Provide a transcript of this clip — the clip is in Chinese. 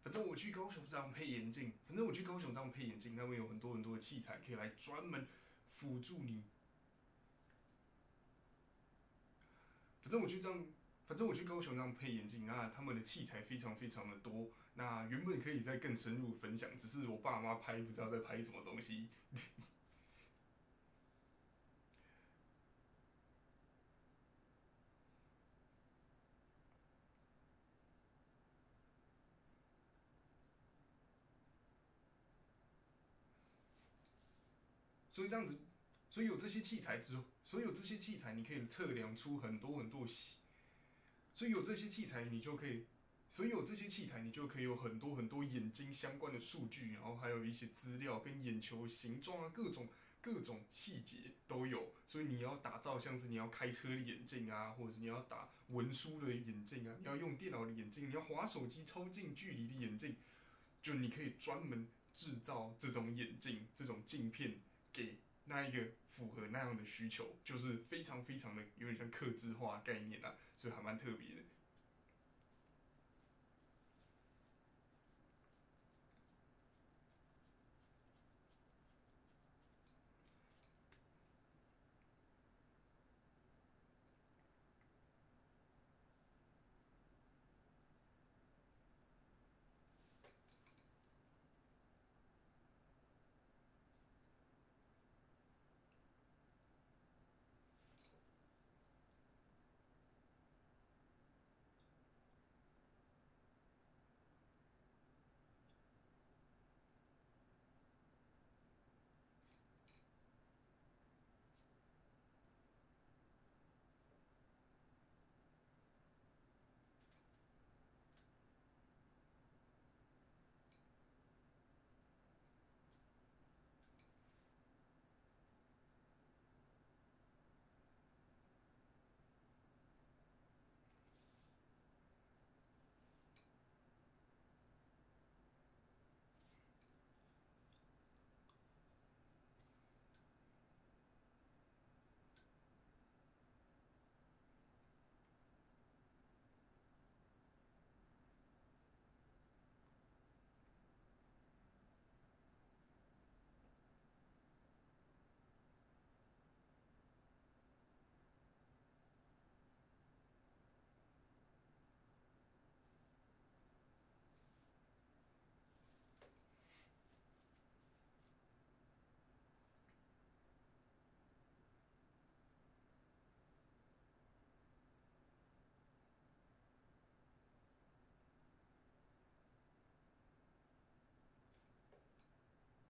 反正我去高雄这样配眼镜，那边有很多很多的器材可以来专门辅助你。反正我去这样，反正我去高雄这样配眼镜，那他们的器材非常非常的多。那原本可以再更深入分享，只是我爸妈拍不知道在拍什么东西。所以这样子，所以有这些器材之后，所以有这些器材，你可以测量出很多很多所以有这些器材，你就可以，所以有这些器材，你就可以有很多很多眼睛相关的数据，然后还有一些资料跟眼球形状啊，各种细节都有。所以你要打造像是你要开车的眼镜啊，或者是你要打文书的眼镜啊，你要用电脑的眼镜，你要滑手机超近距离的眼镜，就你可以专门制造这种眼镜、这种镜片给那一个符合那样的需求，就是非常非常的有点像客制化概念啊，所以还蛮特别的。